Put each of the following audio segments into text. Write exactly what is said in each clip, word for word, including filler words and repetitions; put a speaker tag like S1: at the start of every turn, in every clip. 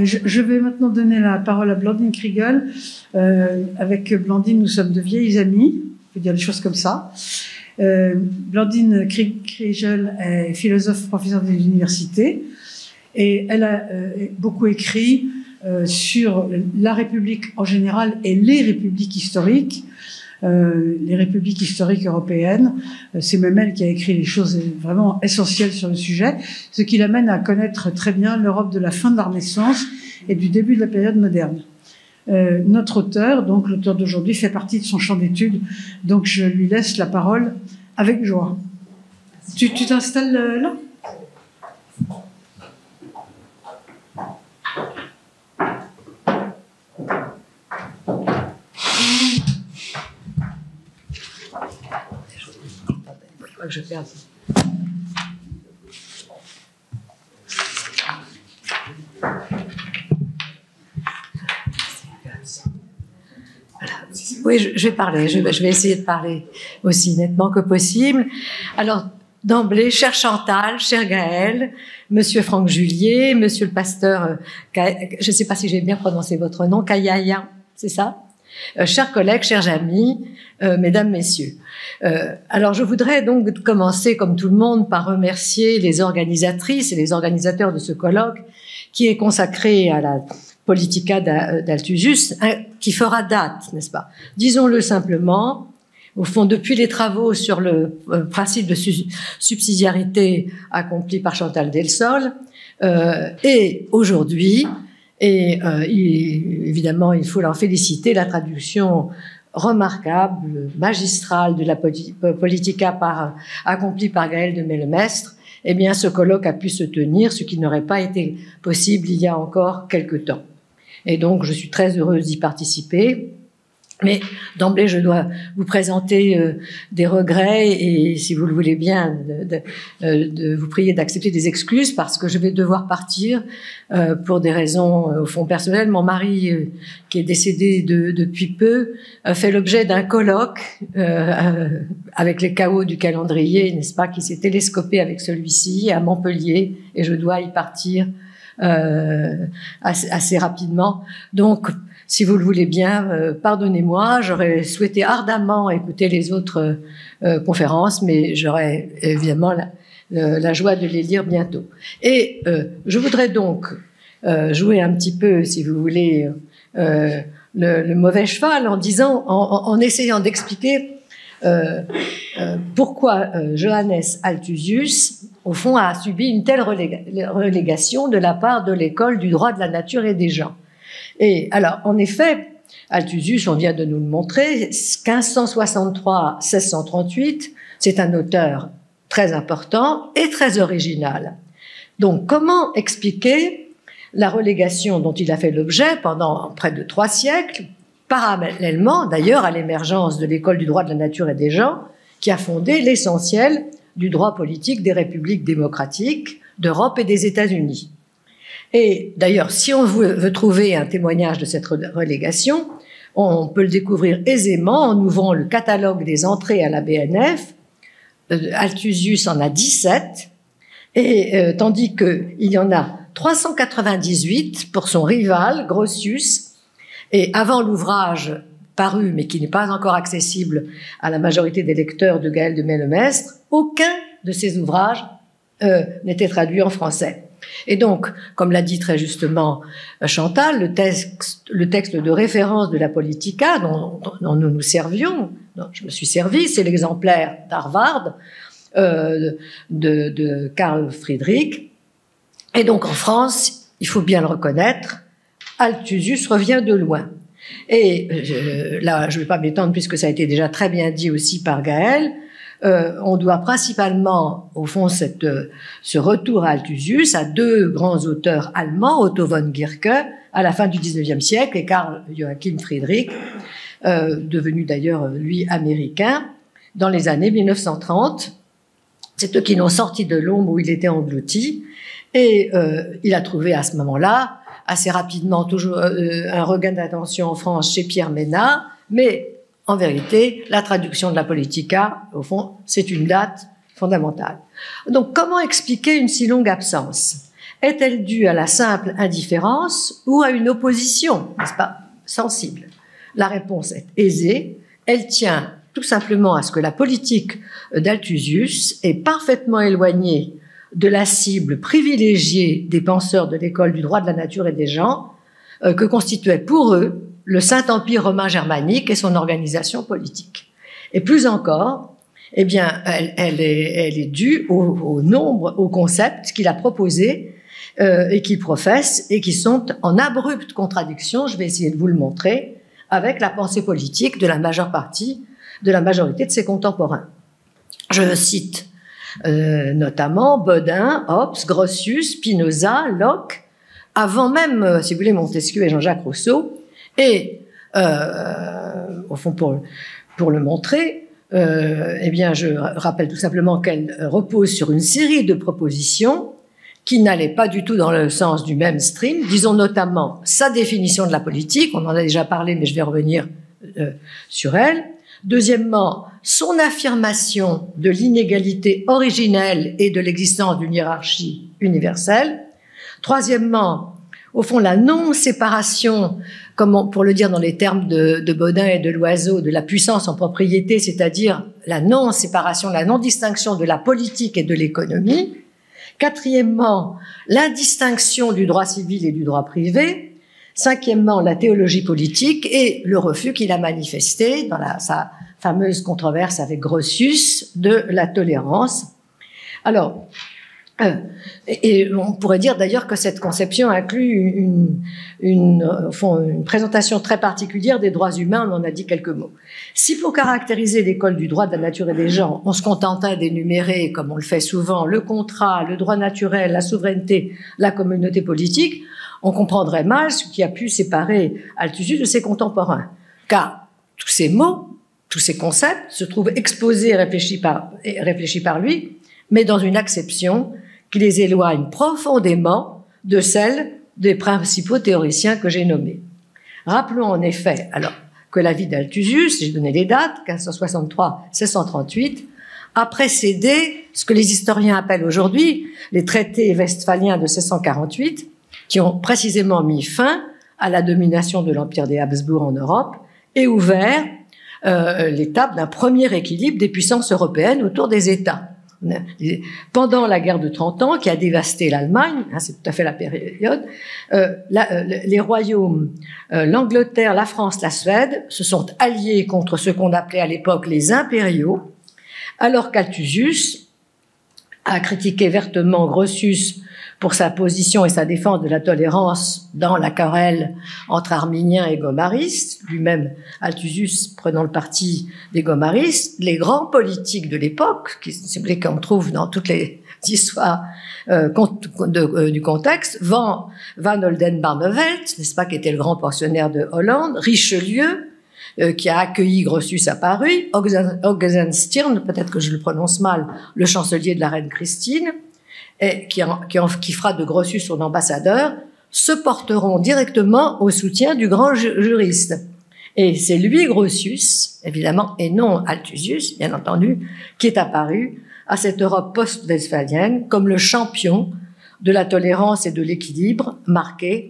S1: je, je vais maintenant donner la parole à Blandine Kriegel. Euh, avec Blandine, nous sommes de vieilles amies, on peut dire les choses comme ça. Euh, Blandine Kriegel est philosophe, professeure des universités, et elle a euh, beaucoup écrit euh, sur la République en général et les républiques historiques, euh, les républiques historiques européennes. C'est même elle qui a écrit les choses vraiment essentielles sur le sujet, ce qui l'amène à connaître très bien l'Europe de la fin de la Renaissance et du début de la période moderne. Euh, notre auteur, donc l'auteur d'aujourd'hui, fait partie de son champ d'études, donc je lui laisse la parole avec joie. Tu tu t'installes là ?
S2: Que je perde. Voilà. Oui, je, je vais parler, je, je vais essayer de parler aussi nettement que possible. Alors, d'emblée, cher Chantal, cher Gaël, monsieur Franck Julier, monsieur le pasteur, euh, je ne sais pas si j'ai bien prononcé votre nom, Kayaya, c'est ça ? Euh, chers collègues, chers amis, euh, mesdames, messieurs. Euh, alors, je voudrais donc commencer, comme tout le monde, par remercier les organisatrices et les organisateurs de ce colloque qui est consacré à la Politica d'Althusius, hein, qui fera date, n'est-ce pas? Disons-le simplement, au fond, depuis les travaux sur le euh, principe de su subsidiarité accompli par Chantal Delsol, euh, et aujourd'hui, et euh, il, évidemment, il faut leur féliciter, la traduction remarquable, magistrale de la Politica par, accomplie par Gaël de Mellemestre, eh bien, ce colloque a pu se tenir, ce qui n'aurait pas été possible il y a encore quelque temps. Et donc, je suis très heureuse d'y participer. Mais d'emblée, je dois vous présenter euh, des regrets et, si vous le voulez bien, de, de, de vous prier d'accepter des excuses parce que je vais devoir partir euh, pour des raisons, euh, au fond, personnelles. Mon mari, euh, qui est décédé de, depuis peu, euh, fait l'objet d'un colloque euh, euh, avec les chaos du calendrier, n'est-ce pas, qui s'est télescopé avec celui-ci à Montpellier et je dois y partir euh, assez, assez rapidement. Donc, si vous le voulez bien, euh, pardonnez-moi, j'aurais souhaité ardemment écouter les autres euh, conférences, mais j'aurais évidemment la, la, la joie de les lire bientôt. Et euh, je voudrais donc euh, jouer un petit peu, si vous voulez, euh, le, le mauvais cheval en disant, en, en essayant d'expliquer euh, euh, pourquoi euh, Johannes Althusius, au fond, a subi une telle reléga relégation de la part de l'école du droit de la nature et des gens. Et alors, en effet, Althusius, on vient de nous le montrer, quinze cent soixante-trois à seize cent trente-huit, c'est un auteur très important et très original. Donc, comment expliquer la relégation dont il a fait l'objet pendant près de trois siècles, parallèlement d'ailleurs à l'émergence de l'école du droit de la nature et des gens, qui a fondé l'essentiel du droit politique des républiques démocratiques d'Europe et des États-Unis. Et d'ailleurs, si on veut trouver un témoignage de cette relégation, on peut le découvrir aisément en ouvrant le catalogue des entrées à la B N F. Althusius en a dix-sept, et euh, tandis qu'il y en a trois cent quatre-vingt-dix-huit pour son rival, Grotius. Et avant l'ouvrage paru, mais qui n'est pas encore accessible à la majorité des lecteurs de Gaël de Mellemestre, aucun de ces ouvrages euh, n'était traduit en français. Et donc, comme l'a dit très justement Chantal, le texte, le texte de référence de la Politica dont, dont nous nous servions, dont je me suis servi, c'est l'exemplaire d'Harvard euh, de, de Carl Friedrich. Et donc en France, il faut bien le reconnaître, Althusius revient de loin. Et euh, là, je ne vais pas m'étendre puisque ça a été déjà très bien dit aussi par Gaël. Euh, on doit principalement, au fond, cette, euh, ce retour à Althusius à deux grands auteurs allemands, Otto von Guercke, à la fin du dix-neuvième siècle, et Carl Joachim Friedrich, euh, devenu d'ailleurs, lui, américain, dans les années mille neuf cent trente. C'est eux qui l'ont sorti de l'ombre où il était englouti, et euh, il a trouvé à ce moment-là, assez rapidement, toujours euh, un regain d'attention en France chez Pierre Ménard, mais en vérité, la traduction de la Politica, au fond, c'est une date fondamentale. Donc, comment expliquer une si longue absence? Est-elle due à la simple indifférence ou à une opposition, n'est-ce pas, sensible? La réponse est aisée. Elle tient tout simplement à ce que la politique d'Althusius est parfaitement éloignée de la cible privilégiée des penseurs de l'école du droit de la nature et des gens, euh, que constituait pour eux le Saint-Empire romain germanique et son organisation politique. Et plus encore, eh bien, elle, elle, est, elle est due au, au nombre, aux concepts qu'il a proposés euh, et qu'il professe et qui sont en abrupte contradiction, je vais essayer de vous le montrer, avec la pensée politique de la majeure partie, de la majorité de ses contemporains. Je cite euh, notamment Bodin, Hobbes, Grotius, Spinoza, Locke, avant même, si vous voulez, Montesquieu et Jean-Jacques Rousseau, et euh, au fond, pour, pour le montrer, euh, eh bien, je rappelle tout simplement qu'elle repose sur une série de propositions qui n'allaient pas du tout dans le sens du mainstream, disons notamment sa définition de la politique, on en a déjà parlé, mais je vais revenir euh, sur elle. Deuxièmement, son affirmation de l'inégalité originelle et de l'existence d'une hiérarchie universelle. Troisièmement, au fond, la non-séparation, comme on, pour le dire dans les termes de, de Bodin et de Loiseau, de la puissance en propriété, c'est-à-dire la non-séparation, la non-distinction de la politique et de l'économie. Quatrièmement, l'indistinction du droit civil et du droit privé. Cinquièmement, la théologie politique et le refus qu'il a manifesté dans la, sa fameuse controverse avec Grotius de la tolérance. Alors, euh, et on pourrait dire d'ailleurs que cette conception inclut une, une, au fond, une présentation très particulière des droits humains, on en a dit quelques mots. Si pour caractériser l'école du droit de la nature et des gens, on se contentait d'énumérer, comme on le fait souvent, le contrat, le droit naturel, la souveraineté, la communauté politique, on comprendrait mal ce qui a pu séparer Althusser de ses contemporains. Car tous ces mots, tous ces concepts se trouvent exposés et réfléchis par, et réfléchis par lui, mais dans une acception qui les éloigne profondément de celle des principaux théoriciens que j'ai nommés. Rappelons en effet alors que la vie d'Althusius, j'ai donné les dates, quinze cent soixante-trois à seize cent trente-huit, a précédé ce que les historiens appellent aujourd'hui les traités westphaliens de seize cent quarante-huit, qui ont précisément mis fin à la domination de l'Empire des Habsbourg en Europe et ouvert euh, l'étape d'un premier équilibre des puissances européennes autour des États. Pendant la guerre de trente ans, qui a dévasté l'Allemagne, hein, c'est tout à fait la période, euh, la, euh, les royaumes, euh, l'Angleterre, la France, la Suède, se sont alliés contre ce qu'on appelait à l'époque les impériaux, alors qu'Althusius a critiqué vertement Grotius pour sa position et sa défense de la tolérance dans la querelle entre arminiens et gomaristes, lui-même Althusser prenant le parti des gomaristes. Les grands politiques de l'époque, qu'on trouve dans toutes les histoires euh, de, euh, du contexte, Van, Van Oldenbarnevelt, n'est-ce pas, qui était le grand pensionnaire de Hollande, Richelieu, euh, qui a accueilli Grotius à Paris, Oxenstiern, peut-être que je le prononce mal, le chancelier de la reine Christine, et qui, en, qui, en, qui fera de Grotius son ambassadeur, se porteront directement au soutien du grand ju juriste. Et c'est lui, Grotius, évidemment, et non Althusius, bien entendu, qui est apparu à cette Europe post-westphalienne comme le champion de la tolérance et de l'équilibre marqué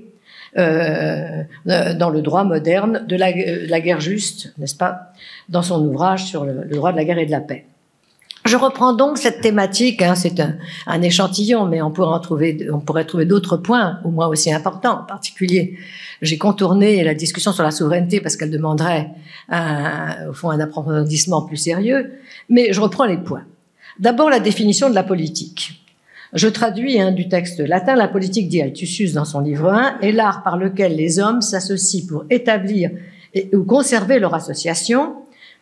S2: euh, dans le droit moderne de la, de la guerre juste, n'est-ce pas, dans son ouvrage sur le, le droit de la guerre et de la paix. Je reprends donc cette thématique, hein, c'est un, un échantillon, mais on pourrait en trouver, on pourrait trouver d'autres points, au moins aussi importants. En particulier, j'ai contourné la discussion sur la souveraineté parce qu'elle demanderait un, au fond un approfondissement plus sérieux, mais je reprends les points. D'abord, la définition de la politique. Je traduis hein, du texte latin, la politique, dit Althusser dans son livre un, est l'art par lequel les hommes s'associent pour établir et, ou conserver leur association.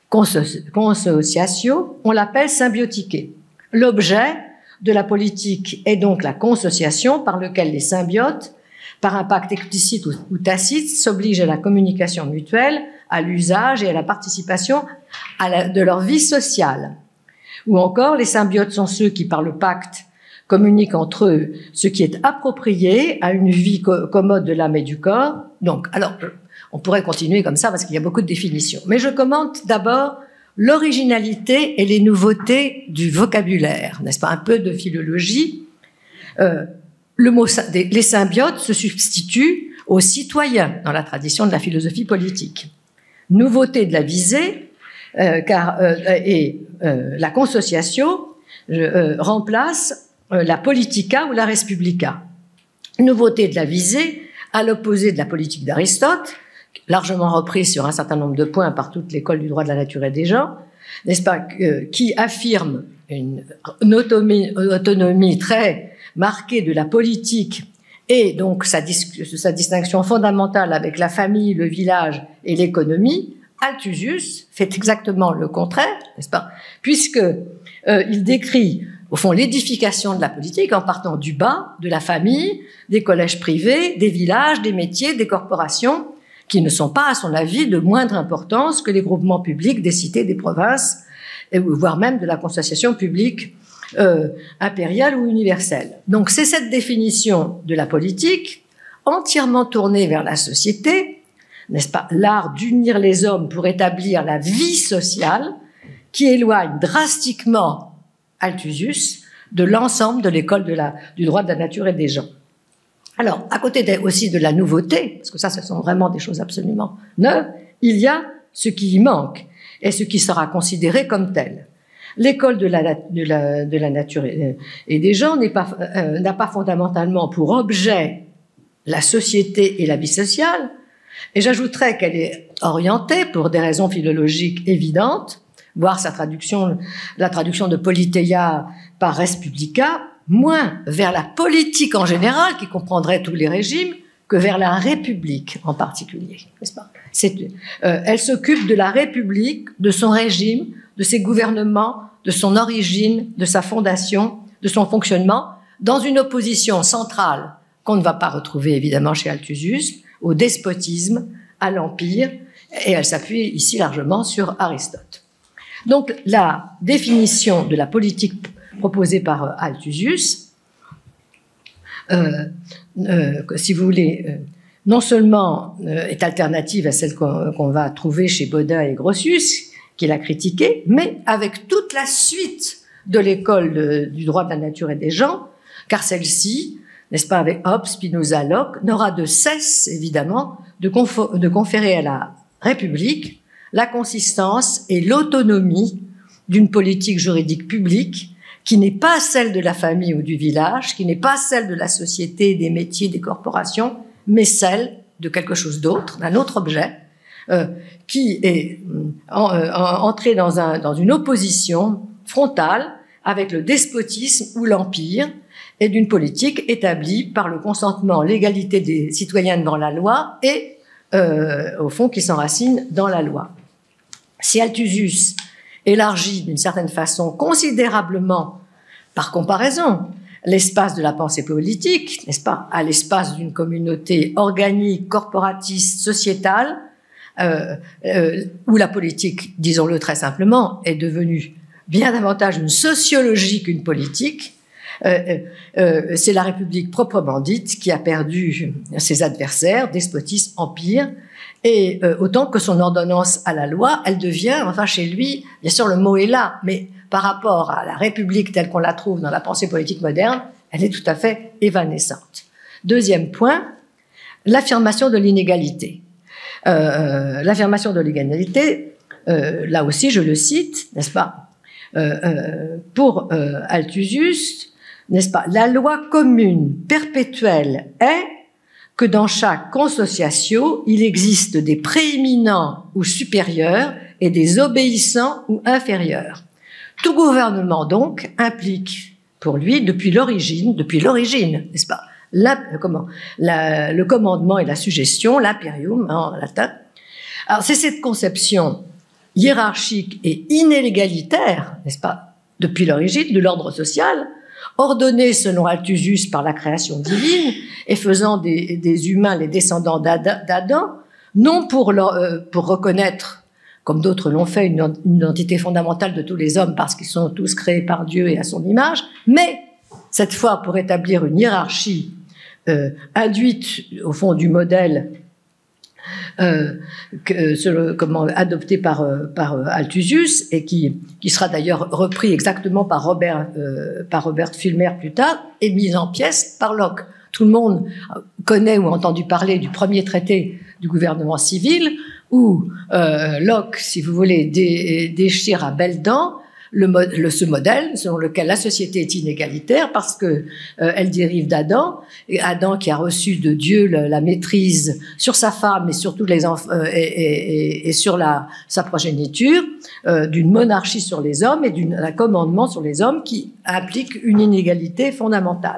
S2: Consociatio, on l'appelle symbiotiquer. L'objet de la politique est donc la consociation par lequel les symbiotes, par un pacte explicite ou tacite, s'obligent à la communication mutuelle, à l'usage et à la participation à la, de leur vie sociale. Ou encore, les symbiotes sont ceux qui, par le pacte, communiquent entre eux ce qui est approprié à une vie co commode de l'âme et du corps. Donc, alors, on pourrait continuer comme ça parce qu'il y a beaucoup de définitions. Mais je commente d'abord l'originalité et les nouveautés du vocabulaire, n'est-ce pas, un peu de philologie. Euh, le mot, les symbiotes se substituent aux citoyens dans la tradition de la philosophie politique. Nouveauté de la visée, euh, car euh, et euh, la consociatio euh, remplace euh, la politica ou la res publica. Nouveauté de la visée, à l'opposé de la politique d'Aristote, largement reprise sur un certain nombre de points par toute l'école du droit de la nature et des gens, n'est-ce pas, euh, qui affirme une, une autonomie, autonomie très marquée de la politique et donc sa, sa distinction fondamentale avec la famille, le village et l'économie. Althusius fait exactement le contraire, n'est-ce pas, puisque euh, il décrit au fond l'édification de la politique en partant du bas, de la famille, des collèges privés, des villages, des métiers, des corporations, qui ne sont pas, à son avis, de moindre importance que les groupements publics des cités, des provinces, voire même de la consociation publique euh, impériale ou universelle. Donc c'est cette définition de la politique, entièrement tournée vers la société, n'est-ce pas, l'art d'unir les hommes pour établir la vie sociale, qui éloigne drastiquement Althusius de l'ensemble de l'école de la, du droit de la nature et des gens. Alors, à côté de, aussi de la nouveauté, parce que ça, ce sont vraiment des choses absolument neuves, il y a ce qui y manque et ce qui sera considéré comme tel. L'école de la, de la, de la nature et, et des gens n'est pas, euh, n'a pas fondamentalement pour objet la société et la vie sociale, et j'ajouterais qu'elle est orientée, pour des raisons philologiques évidentes, voire sa traduction, la traduction de Politeia par res publica, moins vers la politique en général, qui comprendrait tous les régimes, que vers la République en particulier, n'est-ce pas? C'est, euh, elle s'occupe de la République, de son régime, de ses gouvernements, de son origine, de sa fondation, de son fonctionnement, dans une opposition centrale qu'on ne va pas retrouver évidemment chez Althusius, au despotisme, à l'empire, et elle s'appuie ici largement sur Aristote. Donc la définition de la politique proposée par Althusius, euh, euh, si vous voulez, euh, non seulement euh, est alternative à celle qu'on, qu'on va trouver chez Bodin et Grotius, qui l'a critiquée, mais avec toute la suite de l'école de, du droit de la nature et des gens, car celle-ci, n'est-ce pas, avec Hobbes, Spinoza, Locke, n'aura de cesse, évidemment, de, confo- de conférer à la République la consistance et l'autonomie d'une politique juridique publique qui n'est pas celle de la famille ou du village, qui n'est pas celle de la société, des métiers, des corporations, mais celle de quelque chose d'autre, d'un autre objet, euh, qui est en, euh, entré dans, un, dans une opposition frontale avec le despotisme ou l'empire, et d'une politique établie par le consentement, l'égalité des citoyens devant la loi et, euh, au fond, qui s'enracine dans la loi. Si Althusius élargit d'une certaine façon considérablement, par comparaison, l'espace de la pensée politique, n'est-ce pas, à l'espace d'une communauté organique, corporatiste, sociétale, euh, euh, où la politique, disons-le très simplement, est devenue bien davantage une sociologie qu'une politique, euh, euh, c'est la République proprement dite qui a perdu ses adversaires, despotisme, empire, et euh, autant que son ordonnance à la loi, elle devient, enfin chez lui, bien sûr le mot est là, mais par rapport à la République telle qu'on la trouve dans la pensée politique moderne, elle est tout à fait évanescente. Deuxième point, l'affirmation de l'inégalité. Euh, l'affirmation de l'égalité, euh, là aussi je le cite, n'est-ce pas, euh, euh, pour euh, Althusius, n'est-ce pas, la loi commune perpétuelle est que dans chaque consociatio, il existe des prééminents ou supérieurs et des obéissants ou inférieurs. Tout gouvernement, donc, implique pour lui, depuis l'origine, depuis l'origine, n'est-ce pas, la, comment, la, le commandement et la suggestion, l'imperium en latin. Alors, c'est cette conception hiérarchique et inégalitaire, n'est-ce pas, depuis l'origine de l'ordre social, ordonnée selon Althusius par la création divine et faisant des, des humains les descendants d'Adam, non pour, leur, euh, pour reconnaître, comme d'autres l'ont fait, une, une identité fondamentale de tous les hommes parce qu'ils sont tous créés par Dieu et à son image, mais cette fois pour établir une hiérarchie euh, induite au fond du modèle euh, que, ce, comment, adopté par, par Althusius et qui, qui sera d'ailleurs repris exactement par Robert, euh, par Robert Fulmer plus tard et mis en pièces par Locke. Tout le monde connaît ou a entendu parler du premier traité du gouvernement civil où euh, Locke, si vous voulez, dé, déchire à belles dents le, le, ce modèle selon lequel la société est inégalitaire parce que euh, elle dérive d'Adam, et Adam qui a reçu de Dieu la, la maîtrise sur sa femme et sur tous les enfants euh, et, et, et sur la, sa progéniture, euh, d'une monarchie sur les hommes et d'un commandement sur les hommes qui implique une inégalité fondamentale.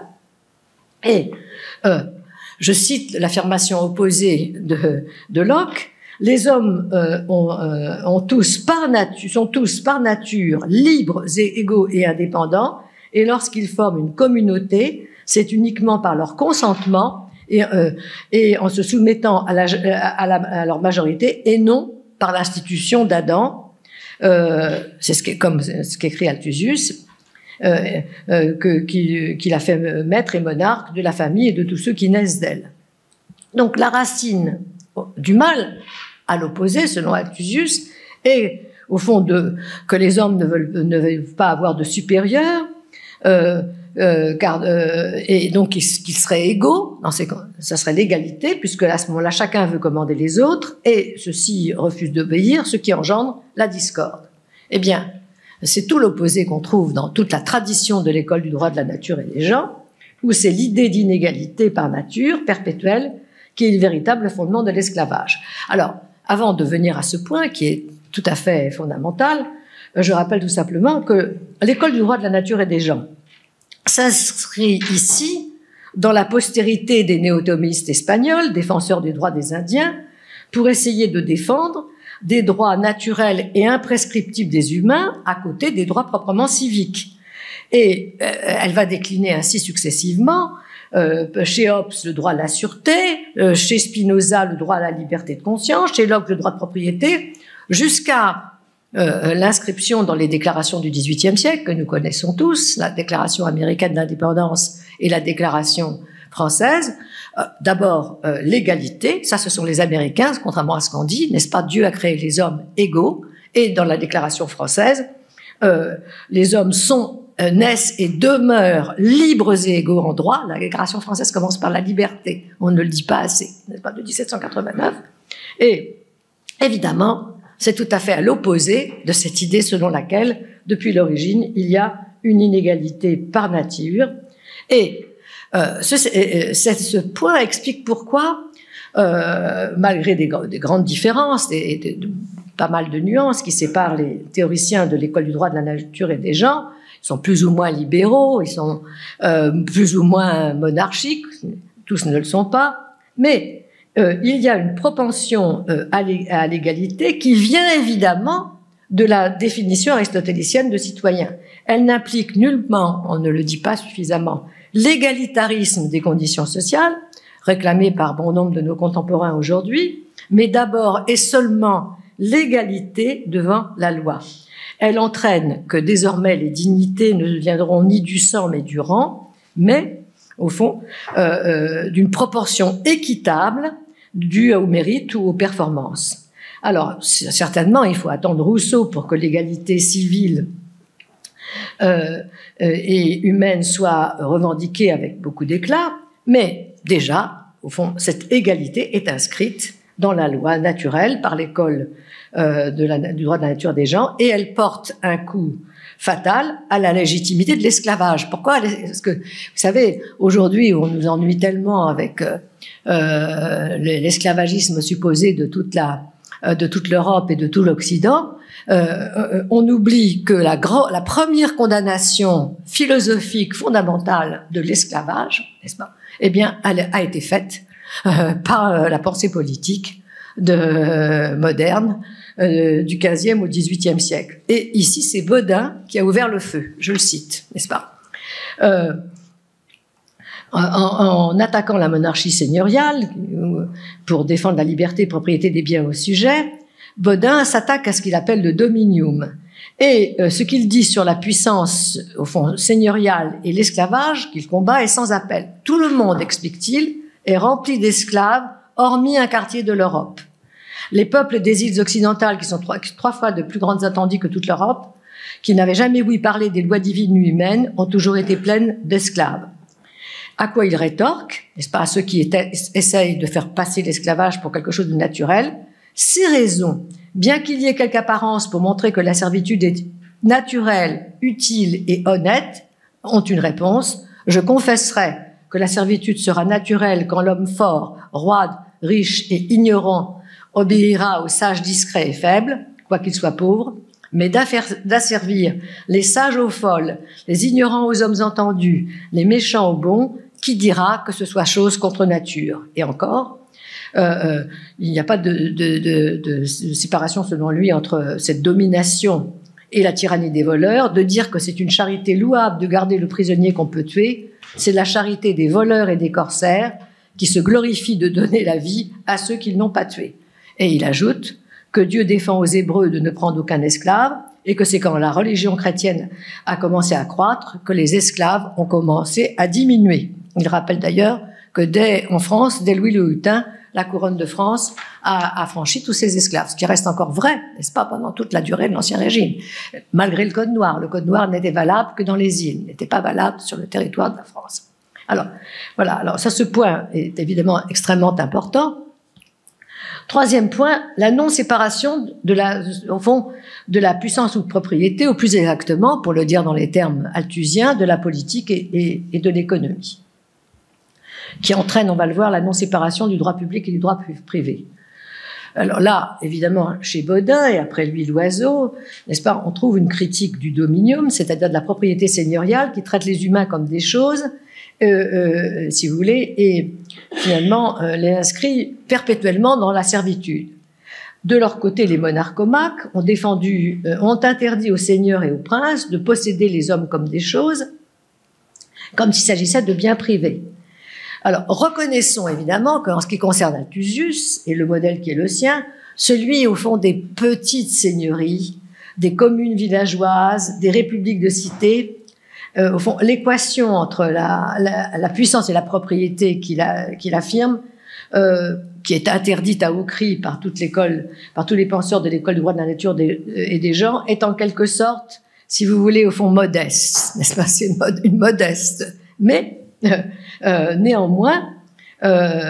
S2: Et euh, je cite l'affirmation opposée de, de Locke. Les hommes euh, ont, euh, ont tous par nature, sont tous par nature libres et égaux et indépendants, et lorsqu'ils forment une communauté, c'est uniquement par leur consentement et, euh, et en se soumettant à, la, à, la, à leur majorité, et non par l'institution d'Adam. Euh, c'est ce qui, comme ce qu'écrit Althusius, euh, euh, que, qu'il, qu'il a fait maître et monarque de la famille et de tous ceux qui naissent d'elle. Donc la racine du mal, à l'opposé, selon Althusius, est au fond de, que les hommes ne veulent, ne veulent pas avoir de supérieurs, euh, euh, car, euh, et donc qu'ils, qu'ils seraient égaux, dans ces, ça serait l'égalité, puisque à ce moment-là, chacun veut commander les autres, et ceux-ci refusent d'obéir, ce qui engendre la discorde. Eh bien, c'est tout l'opposé qu'on trouve dans toute la tradition de l'école du droit de la nature et des gens, où c'est l'idée d'inégalité par nature perpétuelle qui est le véritable fondement de l'esclavage. Alors, avant de venir à ce point qui est tout à fait fondamental, je rappelle tout simplement que l'école du droit de la nature et des gens s'inscrit ici dans la postérité des néo-thomistes espagnols, défenseurs des droits des Indiens, pour essayer de défendre des droits naturels et imprescriptibles des humains à côté des droits proprement civiques. Et euh, elle va décliner ainsi successivement. Euh, chez Hobbes, le droit à la sûreté, euh, chez Spinoza, le droit à la liberté de conscience, chez Locke, le droit de propriété, jusqu'à euh, l'inscription dans les déclarations du dix-huitième siècle, que nous connaissons tous, la déclaration américaine d'indépendance et la déclaration française. Euh, d'abord, euh, l'égalité, ça ce sont les Américains, contrairement à ce qu'on dit, n'est-ce pas, Dieu a créé les hommes égaux, et dans la déclaration française, euh, les hommes sont naissent et demeurent libres et égaux en droit. La déclaration française commence par la liberté. On ne le dit pas assez, n'est-ce pas, de dix-sept cent quatre-vingt-neuf. Et évidemment, c'est tout à fait à l'opposé de cette idée selon laquelle, depuis l'origine, il y a une inégalité par nature. Et euh, ce, ce point explique pourquoi, euh, malgré des, des grandes différences, des, des, de, pas mal de nuances qui séparent les théoriciens de l'école du droit de la nature et des gens, ils sont plus ou moins libéraux, ils sont euh, plus ou moins monarchiques, tous ne le sont pas, mais euh, il y a une propension euh, à l'égalité qui vient évidemment de la définition aristotélicienne de citoyen. Elle n'implique nullement, on ne le dit pas suffisamment, l'égalitarisme des conditions sociales, réclamé par bon nombre de nos contemporains aujourd'hui, mais d'abord et seulement l'égalité devant la loi. Elle entraîne que désormais les dignités ne viendront ni du sang mais du rang, mais au fond euh, euh, d'une proportion équitable due au mérite ou aux performances. Alors certainement il faut attendre Rousseau pour que l'égalité civile euh, et humaine soit revendiquée avec beaucoup d'éclat, mais déjà au fond cette égalité est inscrite dans la loi naturelle par l'école euh, de la, du droit de la nature des gens, et elle porte un coup fatal à la légitimité de l'esclavage. Pourquoi? Parce que, vous savez, aujourd'hui, on nous ennuie tellement avec euh, euh, l'esclavagisme supposé de toute la, euh, de toute l'Europe et de tout l'Occident, euh, on oublie que la, grand, la première condamnation philosophique fondamentale de l'esclavage, n'est-ce pas, eh bien, elle a été faite Euh, par euh, la pensée politique de, euh, moderne euh, du quinzième au dix-huitième siècle. Et ici, c'est Bodin qui a ouvert le feu, je le cite, n'est-ce pas, euh, en, en attaquant la monarchie seigneuriale pour défendre la liberté et propriété des biens au sujet. Bodin s'attaque à ce qu'il appelle le dominium. Et euh, ce qu'il dit sur la puissance, au fond, seigneuriale et l'esclavage qu'il combat est sans appel. Tout le monde, explique-t-il, est rempli d'esclaves hormis un quartier de l'Europe. Les peuples des îles occidentales, qui sont trois, trois fois de plus grandes étendues que toute l'Europe, qui n'avaient jamais ouï parler des lois divines ni humaines, ont toujours été pleines d'esclaves. À quoi il rétorque, n'est-ce pas, à ceux qui étaient, essayent de faire passer l'esclavage pour quelque chose de naturel, ces raisons, bien qu'il y ait quelque apparence pour montrer que la servitude est naturelle, utile et honnête, ont une réponse. Je confesserai que la servitude sera naturelle quand l'homme fort, roide, riche et ignorant obéira aux sages discrets et faibles, quoiqu'il soit pauvre, mais d'asservir les sages aux folles, les ignorants aux hommes entendus, les méchants aux bons, qui dira que ce soit chose contre nature? Et encore, euh, euh, il n'y a pas de, de, de, de séparation selon lui entre cette domination et la tyrannie des voleurs. De dire que c'est une charité louable de garder le prisonnier qu'on peut tuer, c'est la charité des voleurs et des corsaires qui se glorifient de donner la vie à ceux qu'ils n'ont pas tués. Et il ajoute que Dieu défend aux Hébreux de ne prendre aucun esclave, et que c'est quand la religion chrétienne a commencé à croître que les esclaves ont commencé à diminuer. Il rappelle d'ailleurs que dès, en France, dès Louis le Hutin, la couronne de France a, a franchi tous ses esclaves, ce qui reste encore vrai, n'est-ce pas, pendant toute la durée de l'Ancien Régime, malgré le Code noir. Le Code noir n'était valable que dans les îles, n'était pas valable sur le territoire de la France. Alors, voilà, alors ça, ce point est évidemment extrêmement important. Troisième point, la non-séparation de la, au fond, de la puissance ou de propriété, ou plus exactement, pour le dire dans les termes althusiens, de la politique et, et, et de l'économie, qui entraîne, on va le voir, la non-séparation du droit public et du droit privé. Alors là, évidemment, chez Bodin et après lui Loiseau, n'est-ce pas, on trouve une critique du dominium, c'est-à-dire de la propriété seigneuriale qui traite les humains comme des choses, euh, euh, si vous voulez, et finalement euh, les inscrit perpétuellement dans la servitude. De leur côté, les monarchomaques ont défendu, euh, ont interdit aux seigneurs et aux princes de posséder les hommes comme des choses, comme s'il s'agissait de biens privés. Alors, reconnaissons évidemment qu'en ce qui concerne Althusius et le modèle qui est le sien, celui au fond des petites seigneuries, des communes villageoises, des républiques de cité, euh, au fond, l'équation entre la, la, la puissance et la propriété qu'il qu'il affirme, euh, qui est interdite à haut cri par toute l'école, par tous les penseurs de l'école du droit de la nature des, et des genres, est en quelque sorte, si vous voulez, au fond modeste, n'est-ce pas? C'est une, mode, une modeste, mais euh, euh, néanmoins, euh,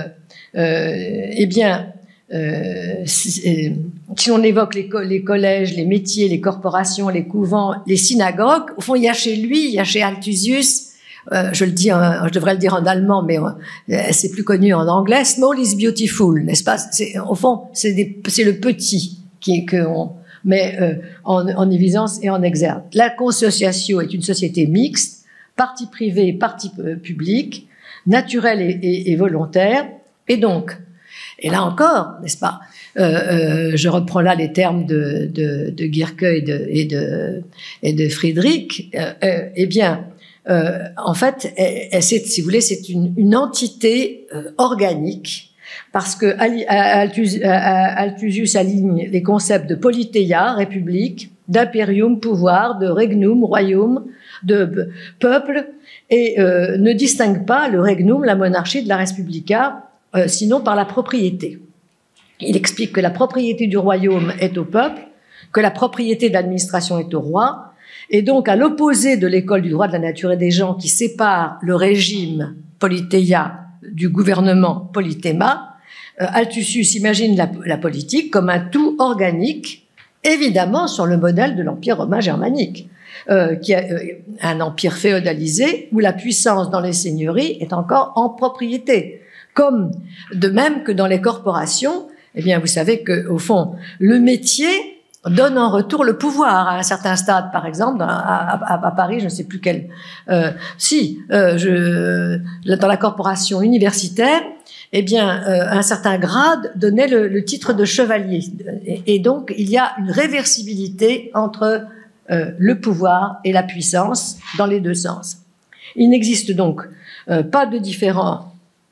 S2: euh, eh bien, euh, si, si on évoque les, co les collèges, les métiers, les corporations, les couvents, les synagogues, au fond, il y a chez lui, il y a chez Althusius, euh, je le dis, en, je devrais le dire en allemand, mais euh, c'est plus connu en anglais, small is beautiful, n'est-ce pas? Au fond, c'est le petit qui que on met euh, en, en évidence et en exergue. La consociatio est une société mixte, partie privée, partie publique, naturelle et, et, et volontaire, et donc, et là encore, n'est-ce pas, euh, euh, je reprends là les termes de, de, de Gierke et de, et de, et de Friedrich, euh, euh, eh bien, euh, en fait, c'est, si vous voulez, c'est une, une entité euh, organique, parce que Althusius, Althusius aligne les concepts de politeia, république, d'imperium, pouvoir, de regnum, royaume, de peuple, et euh, ne distingue pas le regnum, la monarchie, de la res publica, euh, sinon par la propriété. Il explique que la propriété du royaume est au peuple, que la propriété de l'administration est au roi, et donc à l'opposé de l'école du droit de la nature et des gens qui sépare le régime politeia du gouvernement politema, euh, Althusius imagine la, la politique comme un tout organique, évidemment sur le modèle de l'Empire romain germanique. Euh, qui a euh, un empire féodalisé où la puissance dans les seigneuries est encore en propriété. Comme de même que dans les corporations, eh bien, vous savez que au fond, le métier donne en retour le pouvoir à un certain stade. Par exemple, dans, à, à, à Paris, je ne sais plus quel. Euh, si, euh, je, dans la corporation universitaire, eh bien, euh, un certain grade donnait le, le titre de chevalier, et, et donc il y a une réversibilité entre Euh, le pouvoir et la puissance dans les deux sens. Il n'existe donc euh, pas de différent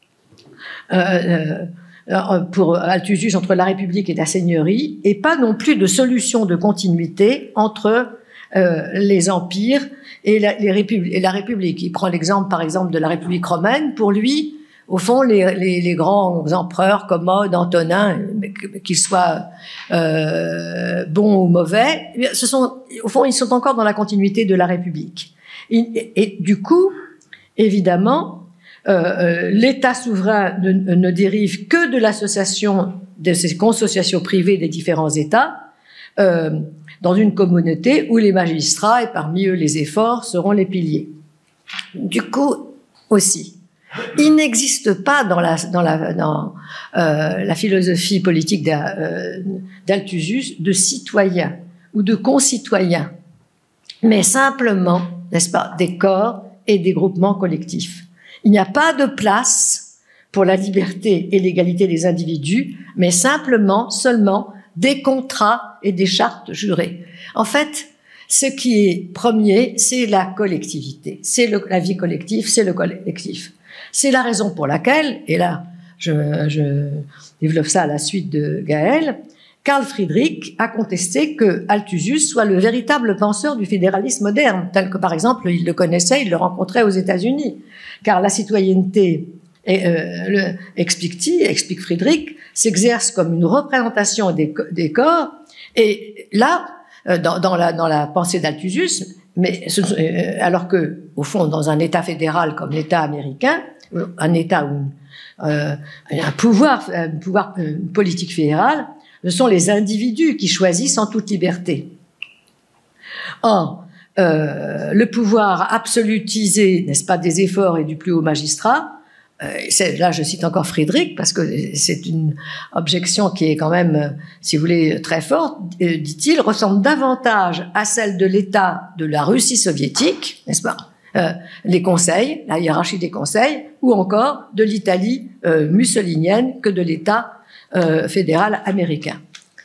S2: euh, euh, pour Althusius entre la République et la Seigneurie, et pas non plus de solution de continuité entre euh, les empires et la, les Républi et la République. Il prend l'exemple, par exemple, de la République romaine. Pour lui, au fond, les, les, les grands empereurs, Commode, Antonin, qu'ils soient euh, bons ou mauvais, ce sont, au fond, ils sont encore dans la continuité de la République. Et, et, et du coup, évidemment, euh, l'État souverain ne, ne dérive que de l'association, de ces consociations privées des différents États, euh, dans une communauté où les magistrats, et parmi eux les efforts, seront les piliers. Du coup, aussi, il n'existe pas dans la, dans la, dans, euh, la philosophie politique d'Althusser de citoyens ou de concitoyens, mais simplement, n'est-ce pas, des corps et des groupements collectifs. Il n'y a pas de place pour la liberté et l'égalité des individus, mais simplement, seulement, des contrats et des chartes jurées. En fait, ce qui est premier, c'est la collectivité, c'est la vie collective, c'est le collectif. C'est la raison pour laquelle, et là, je, je développe ça à la suite de Gaël, Carl Friedrich a contesté que Althusser soit le véritable penseur du fédéralisme moderne, tel que, par exemple, il le connaissait, il le rencontrait aux États-Unis. Car la citoyenneté, et, euh, le, explique-t-il, explique Friedrich, s'exerce comme une représentation des, des corps, et là, dans, dans, la, dans la pensée d'Althusser, mais ce, euh, alors que, au fond, dans un État fédéral comme l'État américain, un État où euh, un pouvoir, un pouvoir une politique fédérale, ce sont les individus qui choisissent en toute liberté. Or, euh, le pouvoir absolutisé, n'est-ce pas, des efforts et du plus haut magistrat, euh, là je cite encore Friedrich, parce que c'est une objection qui est quand même, si vous voulez, très forte, euh, dit-il, ressemble davantage à celle de l'État de la Russie soviétique, n'est-ce pas, euh, les conseils, la hiérarchie des conseils, ou encore de l'Italie euh, mussolinienne que de l'État Euh, fédéral américain.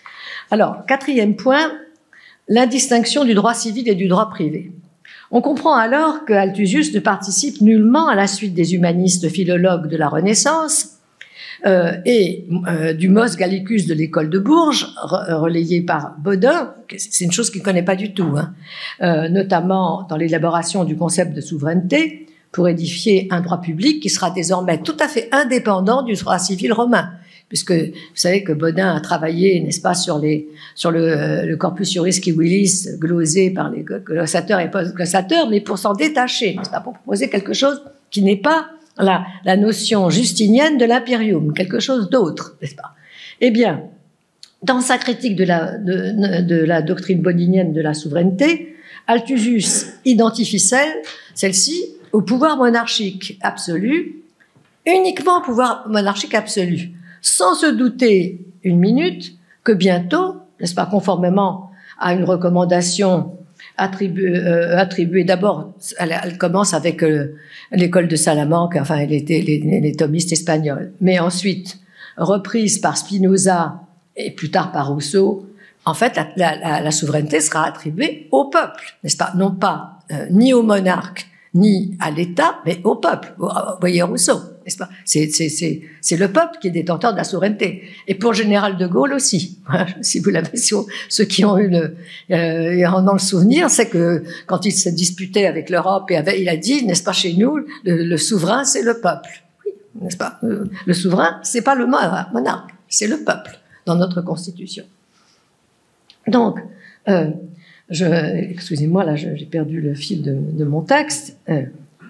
S2: Alors, quatrième point, l'indistinction du droit civil et du droit privé. On comprend alors que Althusser ne participe nullement à la suite des humanistes philologues de la Renaissance euh, et euh, du Mos Gallicus de l'école de Bourges, re relayé par Bodin, c'est une chose qu'il ne connaît pas du tout, hein, euh, notamment dans l'élaboration du concept de souveraineté, pour édifier un droit public qui sera désormais tout à fait indépendant du droit civil romain. Puisque vous savez que Bodin a travaillé, n'est-ce pas, sur, les, sur le, le corpus juris civilis glosé par les glossateurs et post-glossateurs, mais pour s'en détacher, n'est-ce pas, pour proposer quelque chose qui n'est pas la, la notion justinienne de l'impérium, quelque chose d'autre, n'est-ce pas. Eh bien, dans sa critique de la, de, de la doctrine bodinienne de la souveraineté, Althusser identifie celle, celle-ci au pouvoir monarchique absolu, uniquement au pouvoir monarchique absolu, sans se douter une minute que bientôt, n'est-ce pas, conformément à une recommandation attribuée, euh, attribuée d'abord, elle, elle commence avec euh, l'école de Salamanque, enfin elle était les, les thomistes espagnols, mais ensuite reprise par Spinoza et plus tard par Rousseau, en fait la, la, la souveraineté sera attribuée au peuple, n'est-ce pas, non pas euh, ni au monarque ni à l'État, mais au peuple. Vous voyez Rousseau, n'est-ce pas? C'est, c'est, c'est, c'est le peuple qui est détenteur de la souveraineté. Et pour le général de Gaulle aussi. Si vous l'avez, ceux qui ont eu le, euh, en ont le souvenir, c'est que quand il se disputait avec l'Europe, et avait, il a dit, n'est-ce pas, chez nous, le, le souverain, c'est le peuple. Oui, n'est-ce pas? Le souverain, c'est pas le monarque, c'est le peuple dans notre Constitution. Donc, euh, Je, excusez-moi, là, j'ai perdu le fil de, de mon texte. Euh.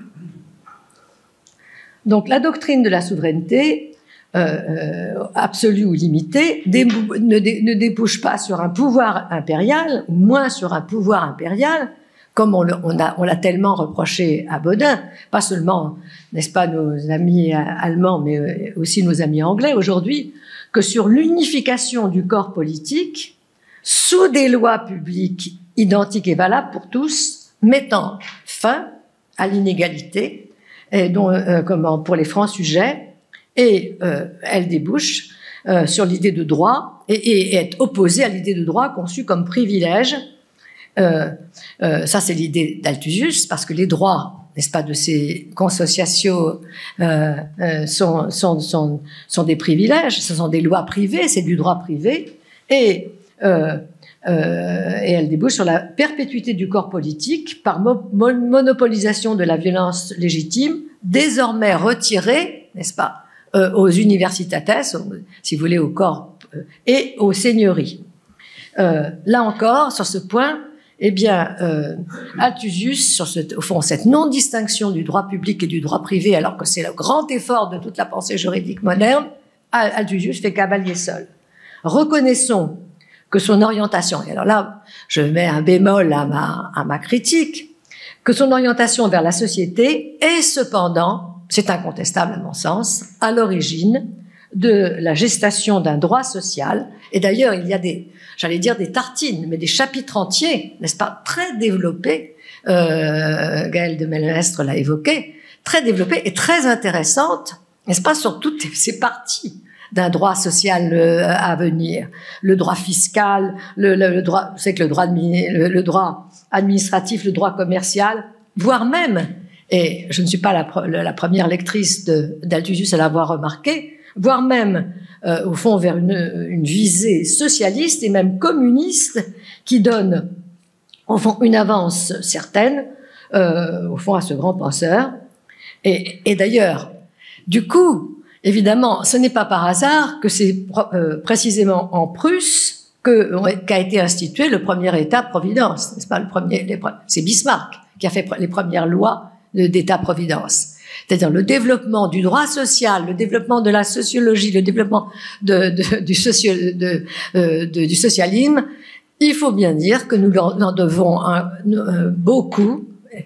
S2: Donc, la doctrine de la souveraineté, euh, euh, absolue ou limitée, débou- ne, dé- ne débouche pas sur un pouvoir impérial, ou moins sur un pouvoir impérial, comme on, le, on, a, on l'a tellement reproché à Bodin, pas seulement, n'est-ce pas, nos amis allemands, mais aussi nos amis anglais aujourd'hui, que sur l'unification du corps politique sous des lois publiques identiques et valables pour tous, mettant fin à l'inégalité, et dont, euh, comment, pour les francs sujets, et euh, elle débouche euh, sur l'idée de droit, et, et, et est opposée à l'idée de droit conçue comme privilège. Euh, euh, ça, c'est l'idée d'Althusser, parce que les droits, n'est-ce pas, de ces consociations euh, euh, sont, sont, sont, sont des privilèges, ce sont des lois privées, c'est du droit privé, et euh, Euh, et elle débouche sur la perpétuité du corps politique par mo- monopolisation de la violence légitime, désormais retirée n'est-ce pas, euh, aux universitates, si vous voulez, au corps euh, et aux seigneuries. Euh, là encore, sur ce point, eh bien, euh, Althusius, sur ce, au fond, cette non-distinction du droit public et du droit privé, alors que c'est le grand effort de toute la pensée juridique moderne, Althusius fait cavalier seul. Reconnaissons que son orientation, et alors là, je mets un bémol à ma, à ma critique, que son orientation vers la société est cependant, c'est incontestable à mon sens, à l'origine de la gestation d'un droit social. Et d'ailleurs, il y a des, j'allais dire des tartines, mais des chapitres entiers, n'est-ce pas, très développés, euh, Gaëlle de Maistre l'a évoqué, très développés et très intéressantes, n'est-ce pas, sur toutes ces parties d'un droit social euh, à venir. Le droit fiscal, le, le, le droit, c'est que le droit, le, le droit administratif, le droit commercial, voire même, et je ne suis pas la, la première lectrice d'Althusius à l'avoir remarqué, voire même, euh, au fond, vers une, une visée socialiste et même communiste qui donne, au fond, une avance certaine, euh, au fond, à ce grand penseur. Et, et d'ailleurs, du coup, évidemment, ce n'est pas par hasard que c'est euh, précisément en Prusse que, qu'a été institué le premier État-providence, n'est-ce pas, le premier, les, c'est Bismarck qui a fait les premières lois d'État-providence. C'est-à-dire le développement du droit social, le développement de la sociologie, le développement de, de, du, socio, de, euh, de, du socialisme. Il faut bien dire que nous en devons un, un, beaucoup,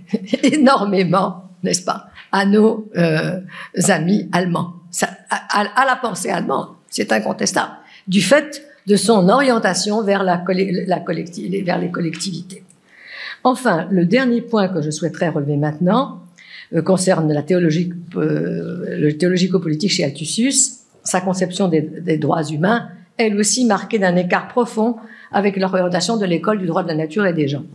S2: énormément, n'est-ce pas, à nos euh, amis allemands, ça, à, à la pensée allemande, c'est incontestable, du fait de son orientation vers, la, la collecti, vers les collectivités. Enfin, le dernier point que je souhaiterais relever maintenant euh, concerne la théologie, euh, le théologico-politique chez Althusius. Sa conception des, des droits humains, elle aussi marquée d'un écart profond avec l'orientation de l'école du droit de la nature et des gens.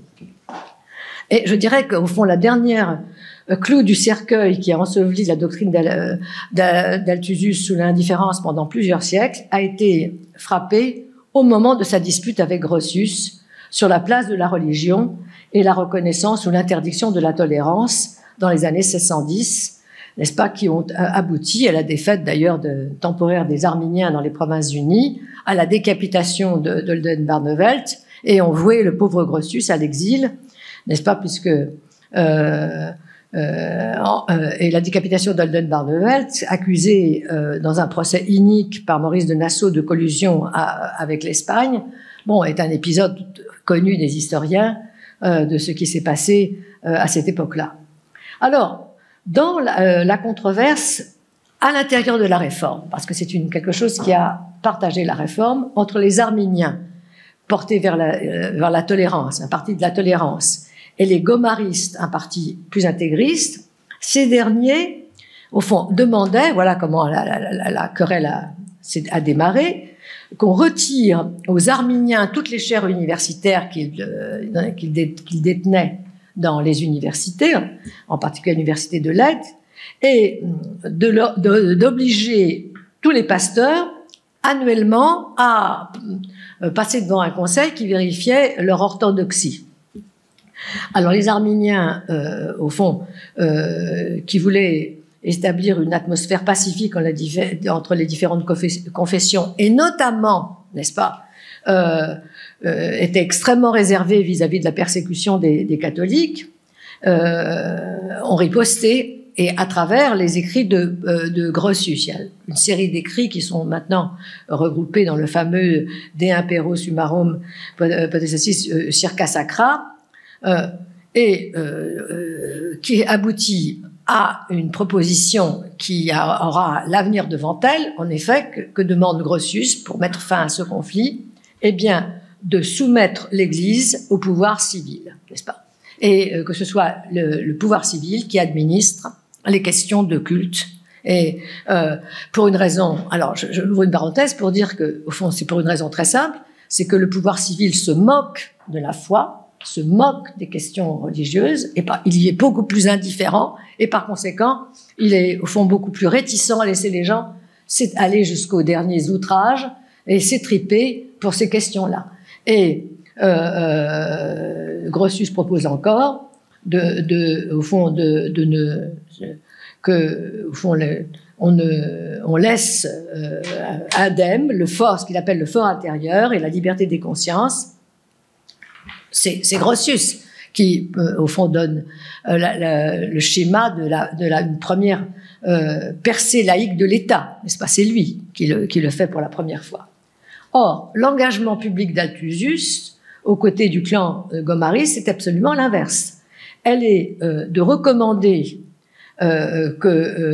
S2: Et je dirais qu'au fond, la dernière euh, clou du cercueil qui a enseveli la doctrine d'Althusius sous l'indifférence pendant plusieurs siècles a été frappée au moment de sa dispute avec Grotius sur la place de la religion et la reconnaissance ou l'interdiction de la tolérance dans les années seize cent dix, n'est-ce pas, qui ont abouti à la défaite d'ailleurs de, temporaire des Arminiens dans les Provinces-Unies, à la décapitation de d'Oldenbarnevelt, et ont voué le pauvre Grotius à l'exil, n'est-ce pas, puisque euh, euh, euh, et la décapitation d'Oldenbarnevelt, accusé euh, dans un procès inique par Maurice de Nassau de collusion à, avec l'Espagne, bon, est un épisode connu des historiens euh, de ce qui s'est passé euh, à cette époque-là. Alors, dans la, euh, la controverse à l'intérieur de la Réforme, parce que c'est une quelque chose qui a partagé la Réforme entre les Arminiens portés vers la, euh, vers la tolérance, un parti de la tolérance, et les gomaristes, un parti plus intégriste, ces derniers, au fond, demandaient, voilà comment la, la, la, la querelle a, a démarré, qu'on retire aux Arminiens toutes les chaires universitaires qu'ils euh, qu'ils dé, qu'ils détenaient dans les universités, en particulier l'université de Leyde, et d'obliger tous les pasteurs annuellement à passer devant un conseil qui vérifiait leur orthodoxie. Alors les Arminiens, euh, au fond, euh, qui voulaient établir une atmosphère pacifique entre les différentes confessions, et notamment, n'est-ce pas, euh, euh, étaient extrêmement réservés vis-à-vis de la persécution des, des catholiques, euh, ont riposté, et à travers les écrits de, euh, de Grotius. Il y a une série d'écrits qui sont maintenant regroupés dans le fameux De Impero Summarum Potestatis Circa Sacra, euh, et euh, euh, qui aboutit à une proposition qui a, aura l'avenir devant elle, en effet, que, que demande Grotius pour mettre fin à ce conflit, eh bien, de soumettre l'Église au pouvoir civil, n'est-ce pas? Et euh, que ce soit le, le pouvoir civil qui administre les questions de culte. Et euh, pour une raison, alors je, je ouvre une parenthèse pour dire que, au fond, c'est pour une raison très simple, c'est que le pouvoir civil se moque de la foi, se moque des questions religieuses, et par, il y est beaucoup plus indifférent, et par conséquent, il est au fond beaucoup plus réticent à laisser les gens aller jusqu'aux derniers outrages et s'étriper pour ces questions-là. Et euh, euh, Grotius propose encore de, de, au fond, de, de ne que au fond, le, on, ne, on laisse euh, indemne le fort, ce qu'il appelle le fort intérieur et la liberté des consciences. C'est Grotius qui, euh, au fond, donne euh, la, la, le schéma de la, de la une première euh, percée laïque de l'État, n'est-ce pas? C'est lui qui le, qui le fait pour la première fois. Or, l'engagement public d'Althusius, aux côtés du clan euh, Gomarist, c'est absolument l'inverse. Elle est euh, de recommander euh, que,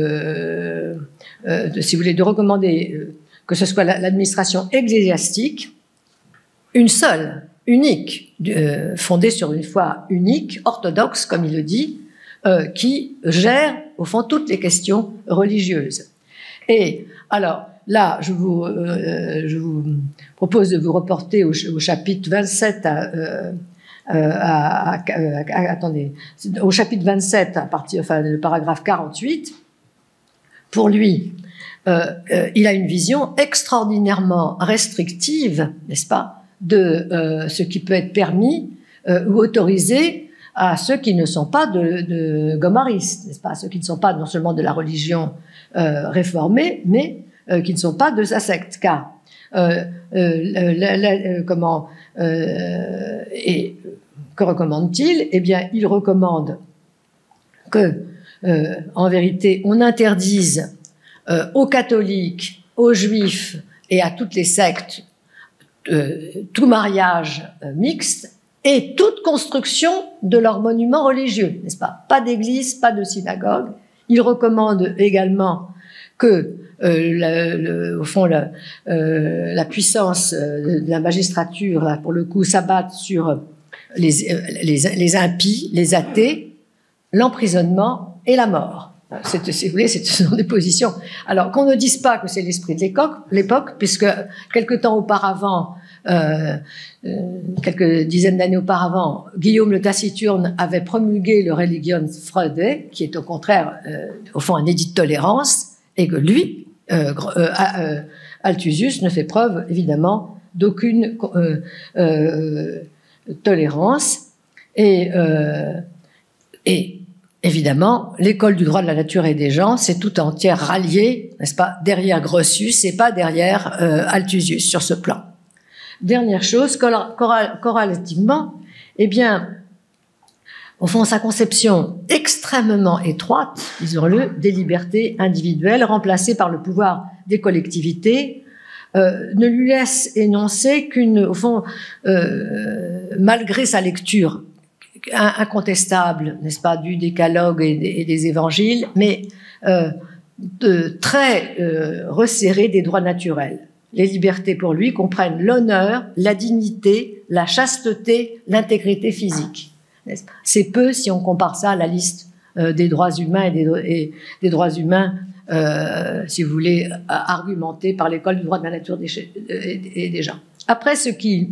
S2: euh, euh, de, si vous voulez, de recommander euh, que ce soit l'administration ecclésiastique, une seule, unique, euh, fondée sur une foi unique, orthodoxe, comme il le dit, euh, qui gère, au fond, toutes les questions religieuses. Et, alors, là, je vous, euh, je vous propose de vous reporter au, au chapitre vingt-sept, à, euh, à, à, à, à, attendez, au chapitre vingt-sept, à partir, enfin, le paragraphe quarante-huit. Pour lui, euh, euh, il a une vision extraordinairement restrictive, n'est-ce pas, de euh, ce qui peut être permis euh, ou autorisé à ceux qui ne sont pas de, de gomaristes, n'est-ce pas, ceux qui ne sont pas non seulement de la religion euh, réformée, mais euh, qui ne sont pas de sa secte. Car euh, euh, la, la, euh, comment euh, et que recommande-t-il? Eh bien, il recommande que, euh, en vérité, on interdise euh, aux catholiques, aux juifs et à toutes les sectes Euh, tout mariage euh, mixte et toute construction de leurs monuments religieux, n'est-ce pas? Pas d'église, pas de synagogue. Il recommande également que, euh, le, le, au fond, la, euh, la puissance euh, de la magistrature, là, pour le coup, s'abatte sur les, euh, les, les impies, les athées, l'emprisonnement et la mort. C'est, si vous voulez, ce sont des positions. Alors, qu'on ne dise pas que c'est l'esprit de l'époque, puisque quelque temps auparavant, euh, euh, quelques dizaines d'années auparavant, Guillaume le Taciturne avait promulgué le Religion Freude, qui est au contraire, euh, au fond, un édit de tolérance, et que lui, euh, euh, euh, Althusius, ne fait preuve, évidemment, d'aucune euh, euh, tolérance. Et, euh, et évidemment, l'école du droit de la nature et des gens, c'est tout entière ralliée, n'est-ce pas, derrière Grotius et pas derrière euh, Althusius sur ce plan. Dernière chose, corrélativement, eh bien, au fond, sa conception extrêmement étroite, disons-le, des libertés individuelles remplacées par le pouvoir des collectivités, euh, ne lui laisse énoncer qu'une, au fond, euh, malgré sa lecture incontestable, n'est-ce pas, du décalogue et des, et des évangiles, mais euh, de, très euh, resserré des droits naturels. Les libertés pour lui comprennent l'honneur, la dignité, la chasteté, l'intégrité physique. C'est peu si on compare ça à la liste euh, des droits humains et des, et des droits humains, euh, si vous voulez, argumentés par l'école du droit de la nature des, et des gens. Après, ce qu'il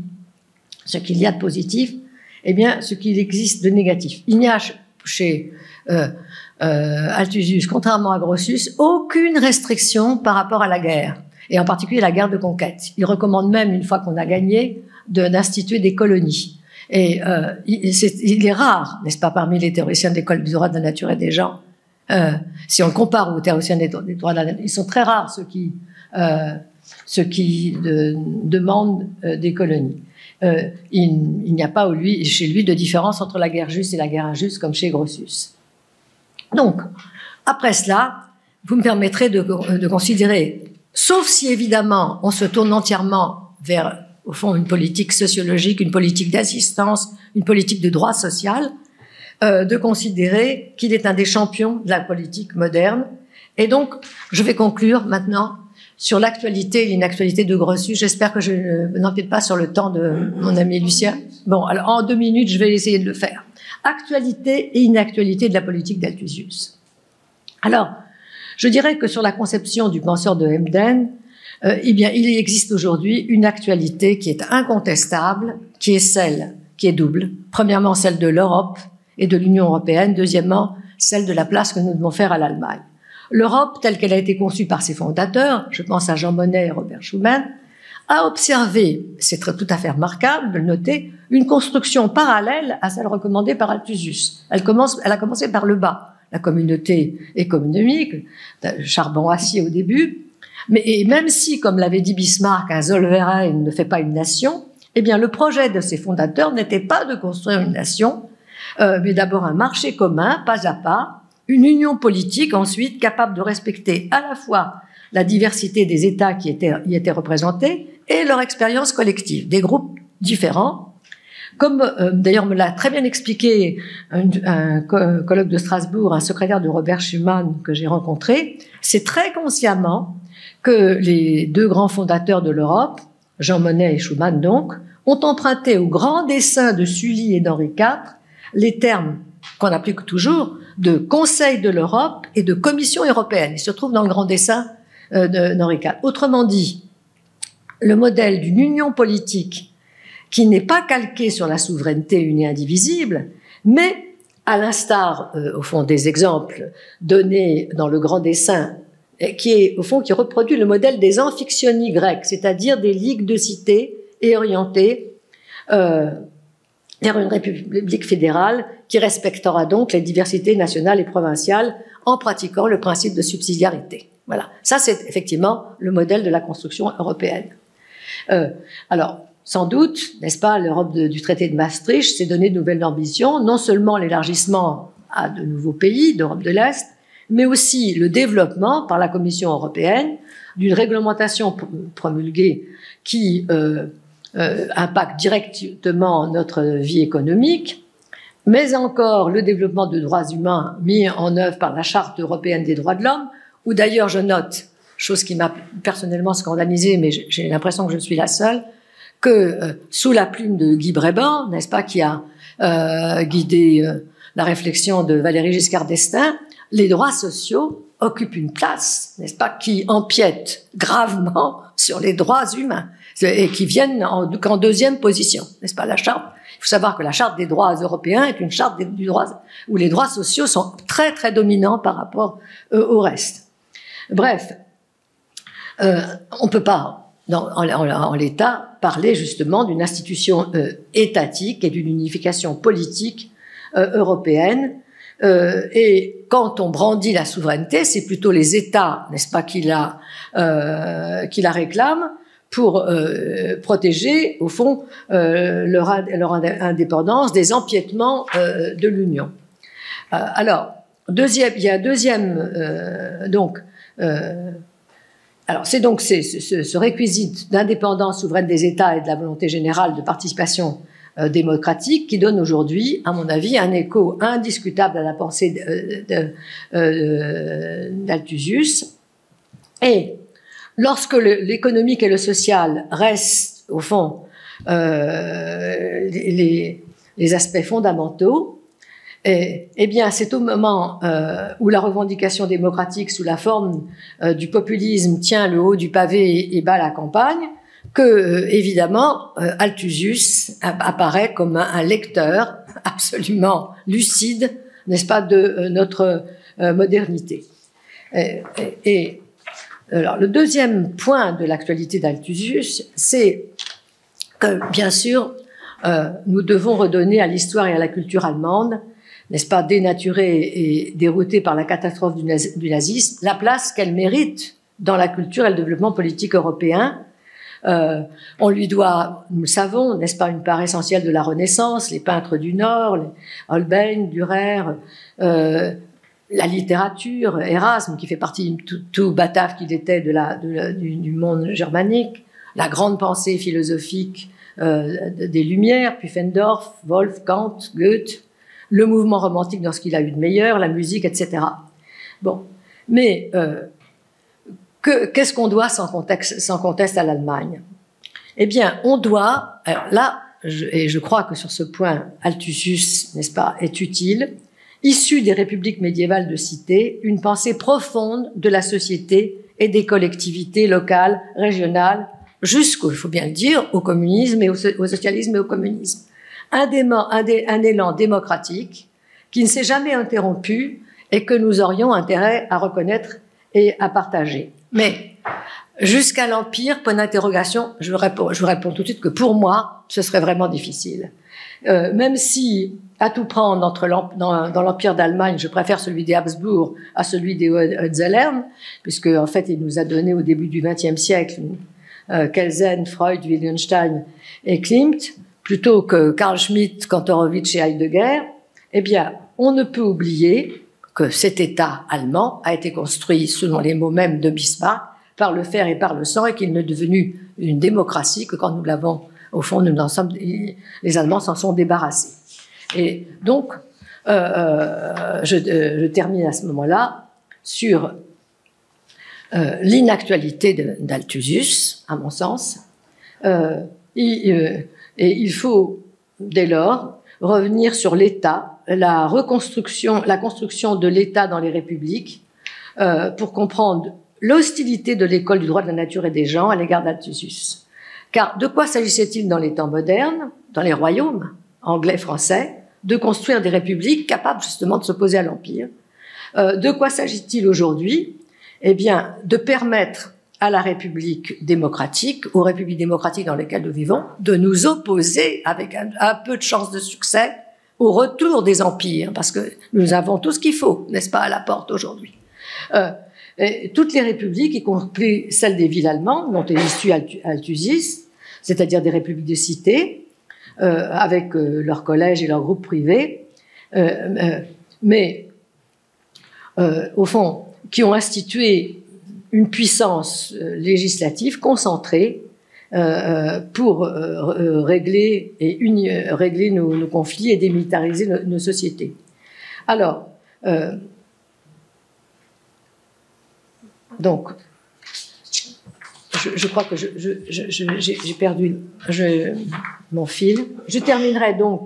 S2: ce qu'il y a de positif, eh bien, ce qu'il existe de négatif. Il n'y a chez euh, euh, Althusius, contrairement à Grotius, aucune restriction par rapport à la guerre, et en particulier la guerre de conquête. Il recommande même, une fois qu'on a gagné, d'instituer des colonies. Et euh, il, est, il est rare, n'est-ce pas, parmi les théoriciens de l'école du droit de la nature et des gens, euh, si on le compare aux théoriciens des, des droits de la nature, ils sont très rares ceux qui, euh, ceux qui de, demandent euh, des colonies. Euh, il, il n'y a pas lui, chez lui de différence entre la guerre juste et la guerre injuste, comme chez Grotius. Donc, après cela, vous me permettrez de, de considérer, sauf si évidemment on se tourne entièrement vers, au fond, une politique sociologique, une politique d'assistance, une politique de droit social, euh, de considérer qu'il est un des champions de la politique moderne. Et donc, je vais conclure maintenant sur l'actualité et l'inactualité de Grotius. J'espère que je n'empiète pas sur le temps de mon ami Lucien. Bon, alors en deux minutes, je vais essayer de le faire. Actualité et inactualité de la politique d'Althusius. Alors, je dirais que sur la conception du penseur de Hemden, euh, eh bien, il existe aujourd'hui une actualité qui est incontestable, qui est celle, qui est double. Premièrement, celle de l'Europe et de l'Union européenne. Deuxièmement, celle de la place que nous devons faire à l'Allemagne. L'Europe, telle qu'elle a été conçue par ses fondateurs, je pense à Jean Monnet et Robert Schuman, a observé, c'est tout à fait remarquable de le noter, une construction parallèle à celle recommandée par Althusius. Elle, commence, elle a commencé par le bas. la communauté économique, charbon-acier au début. Mais et même si, comme l'avait dit Bismarck, un Zollverein ne fait pas une nation, eh bien le projet de ses fondateurs n'était pas de construire une nation, euh, mais d'abord un marché commun, pas à pas, une union politique ensuite capable de respecter à la fois la diversité des États qui étaient, y étaient représentés et leur expérience collective, des groupes différents. Comme euh, d'ailleurs me l'a très bien expliqué un, un colloque de Strasbourg, un secrétaire de Robert Schuman que j'ai rencontré, c'est très consciemment que les deux grands fondateurs de l'Europe, Jean Monnet et Schuman donc, ont emprunté au grand dessein de Sully et d'Henri quatre les termes qu'on applique toujours de Conseil de l'Europe et de Commission européenne. Ils se trouvent dans le grand dessein euh, d'Henri quatre. Autrement dit, le modèle d'une union politique qui n'est pas calquée sur la souveraineté une et indivisible, mais à l'instar, euh, au fond, des exemples donnés dans le grand dessein, qui est, au fond, qui reproduit le modèle des amphictyonies grecques, c'est-à-dire des ligues de cités et orientées euh, vers une république fédérale qui respectera donc les diversités nationales et provinciales en pratiquant le principe de subsidiarité. Voilà. Ça, c'est effectivement le modèle de la construction européenne. Euh, alors, sans doute, n'est-ce pas, l'Europe du traité de Maastricht s'est donné de nouvelles ambitions, non seulement l'élargissement à de nouveaux pays d'Europe de l'Est, mais aussi le développement par la Commission européenne d'une réglementation promulguée qui euh, euh, impacte directement notre vie économique, mais encore le développement de droits humains mis en œuvre par la Charte européenne des droits de l'homme, où d'ailleurs je note, chose qui m'a personnellement scandalisée, mais j'ai l'impression que je suis la seule, que euh, sous la plume de Guy Brébant, n'est-ce pas, qui a euh, guidé euh, la réflexion de Valéry Giscard d'Estaing, les droits sociaux occupent une place, n'est-ce pas, qui empiète gravement sur les droits humains et qui viennent en, qu'en deuxième position, n'est-ce pas, la charte. Il faut savoir que la charte des droits européens est une charte des, du droit, où les droits sociaux sont très très dominants par rapport euh, au reste. Bref, euh, on peut pas, dans, en, en, en l'état, parler justement d'une institution euh, étatique et d'une unification politique euh, européenne. Euh, et quand on brandit la souveraineté, c'est plutôt les États, n'est-ce pas, qui la, euh, qui la réclament pour euh, protéger, au fond, euh, leur, leur indépendance des empiètements euh, de l'Union. Euh, alors, deuxième, il y a un deuxième, euh, donc, euh, alors c'est donc c'est, ce, ce réquisite d'indépendance souveraine des États et de la volonté générale de participation euh, démocratique qui donne aujourd'hui, à mon avis, un écho indiscutable à la pensée de, de, euh, d'Althusser. Et lorsque le, l'économique et le social restent, au fond, euh, les, les aspects fondamentaux, et, eh bien, c'est au moment euh, où la revendication démocratique sous la forme euh, du populisme tient le haut du pavé et, et bat la campagne que, euh, évidemment, euh, Althusser apparaît comme un, un lecteur absolument lucide, n'est-ce pas, de euh, notre euh, modernité. Et, et, et alors, le deuxième point de l'actualité d'Althusser, c'est que, bien sûr, euh, nous devons redonner à l'histoire et à la culture allemande, n'est-ce pas, dénaturée et déroutée par la catastrophe du, naz- du nazisme, la place qu'elle mérite dans la culture et le développement politique européen. Euh, on lui doit, nous le savons, n'est-ce pas, une part essentielle de la Renaissance, les peintres du Nord, les Holbein, Dürer, euh, la littérature, Erasme, qui fait partie, tout, tout batave qu'il était, de la, de la, du, du monde germanique, la grande pensée philosophique euh, des Lumières, Pufendorf, Wolf, Kant, Goethe, le mouvement romantique dans ce qu'il a eu de meilleur, la musique, et cetera. Bon, mais euh, que, qu'est-ce qu'on doit sans contexte, sans conteste à l'Allemagne? Eh bien, on doit, alors là, je, et je crois que sur ce point, Althusser, n'est-ce pas, est utile, issu des républiques médiévales de cité, une pensée profonde de la société et des collectivités locales, régionales, jusqu'au, il faut bien le dire, au communisme et au, au socialisme et au communisme. Un, dément, un, dé, un élan démocratique qui ne s'est jamais interrompu et que nous aurions intérêt à reconnaître et à partager. Mais jusqu'à l'Empire, point d'interrogation, je réponds, je réponds tout de suite que pour moi, ce serait vraiment difficile. Euh, même si, à tout prendre entre dans, dans l'Empire d'Allemagne, je préfère celui des Habsbourg à celui des Hohenzollern, puisque en fait, il nous a donné au début du vingtième siècle euh, Kelsen, Freud, Wittgenstein et Klimt, plutôt que Carl Schmitt, Kantorowicz et Heidegger. Eh bien, on ne peut oublier que cet État allemand a été construit, selon les mots mêmes de Bismarck, par le fer et par le sang, et qu'il n'est devenu une démocratie que quand nous l'avons, au fond, nous en sommes, les Allemands s'en sont débarrassés. Et donc, euh, euh, je, euh, je termine à ce moment-là sur euh, l'inactualité d'Althusser, à mon sens. Euh, et, euh, et il faut, dès lors, revenir sur l'État, la reconstruction, la construction de l'État dans les républiques, euh, pour comprendre l'hostilité de l'école du droit de la nature et des gens à l'égard d'Althusser. Car de quoi s'agissait-il dans les temps modernes, dans les royaumes anglais, français, de construire des républiques capables justement de s'opposer à l'Empire? euh, De quoi s'agit-il aujourd'hui? Eh bien, de permettre à la République démocratique, aux républiques démocratiques dans lesquelles nous vivons, de nous opposer avec un, un peu de chance de succès au retour des empires, parce que nous avons tout ce qu'il faut, n'est-ce pas, à la porte aujourd'hui. Euh, Et toutes les républiques, y compris celles des villes allemandes, dont est issue Althusser, c'est-à-dire des républiques de cité, euh, avec euh, leurs collèges et leurs groupes privés, euh, euh, mais euh, au fond, qui ont institué une puissance euh, législative concentrée euh, pour euh, régler, et uni, régler nos, nos conflits et démilitariser nos, nos sociétés. Alors, euh, Donc, je, je crois que je, je, je, je, j'ai perdu je, mon fil. Je terminerai donc.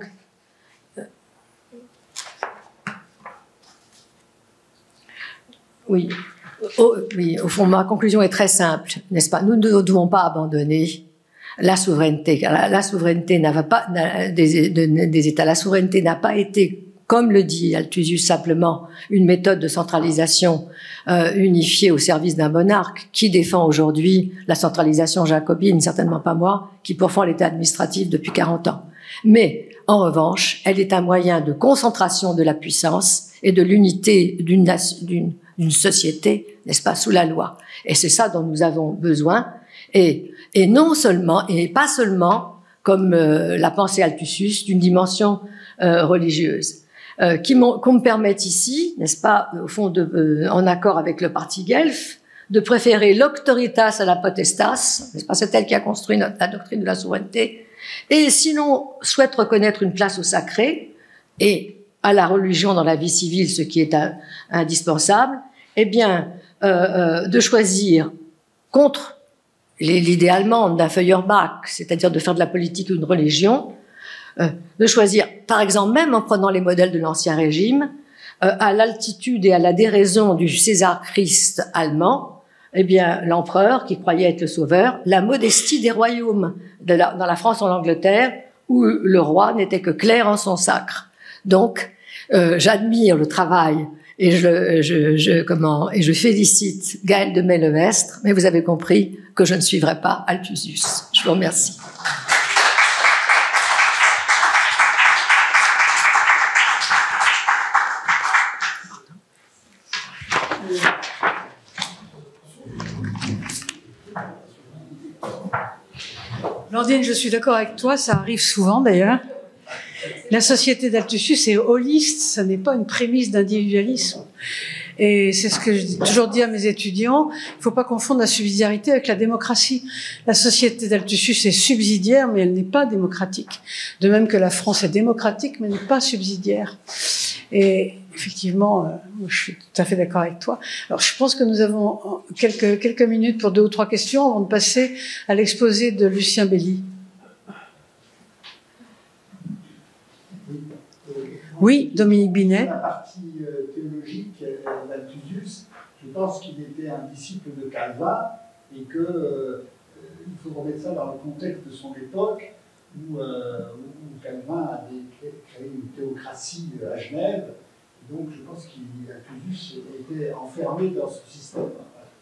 S2: Oui, au, oui, au fond, ma conclusion est très simple, n'est-ce pas? Nous ne devons pas abandonner la souveraineté. La, la souveraineté n'a pas des, des États. La souveraineté n'a pas été, comme le dit Althusser, simplement une méthode de centralisation euh, unifiée au service d'un monarque. Qui défend aujourd'hui la centralisation jacobine? Certainement pas moi, qui pourfend l'État administratif depuis quarante ans. Mais, en revanche, elle est un moyen de concentration de la puissance et de l'unité d'une d'une d'une société, n'est-ce pas, sous la loi. Et c'est ça dont nous avons besoin. Et, et non seulement, et pas seulement, comme euh, l'a pensé Althusser, d'une dimension euh, religieuse. Euh, qui qu'on me permette ici, n'est-ce pas, au fond, de, euh, en accord avec le parti Guelf, de préférer l'auctoritas à la potestas, n'est-ce pas, c'est elle qui a construit notre, la doctrine de la souveraineté, et sinon souhaite reconnaître une place au sacré et à la religion dans la vie civile, ce qui est un, indispensable, eh bien, euh, euh, de choisir contre l'idée allemande d'un Feuerbach, c'est-à-dire de faire de la politique une religion, Euh, de choisir, par exemple, même en prenant les modèles de l'Ancien Régime, euh, à l'altitude et à la déraison du César-Christ allemand, eh bien, l'empereur, qui croyait être le sauveur, la modestie des royaumes, de la, dans la France ou l'Angleterre, où le roi n'était que clair en son sacre. Donc, euh, j'admire le travail et je, je, je, comment, et je félicite Gaël de Maislemestre, mais vous avez compris que je ne suivrai pas Althusser. Je vous remercie.
S1: Blandine, je suis d'accord avec toi, ça arrive souvent d'ailleurs. La société d'Althusser est holiste, ça n'est pas une prémisse d'individualisme. Et c'est ce que j'ai toujours dit à mes étudiants, il ne faut pas confondre la subsidiarité avec la démocratie. La société d'Althusser est subsidiaire, mais elle n'est pas démocratique. De même que la France est démocratique, mais n'est pas subsidiaire. Et effectivement, euh, je suis tout à fait d'accord avec toi. Alors, je pense que nous avons quelques, quelques minutes pour deux ou trois questions avant de passer à l'exposé de Lucien Belli. Oui, Dominique Binet.
S3: La partie euh, théologique d'Althusser, je pense qu'il était un disciple de Calvin et que euh, il faut remettre ça dans le contexte de son époque où, euh, où Calvin avait créé une théocratie à Genève. Donc je pense qu'Althusser était enfermé dans ce système.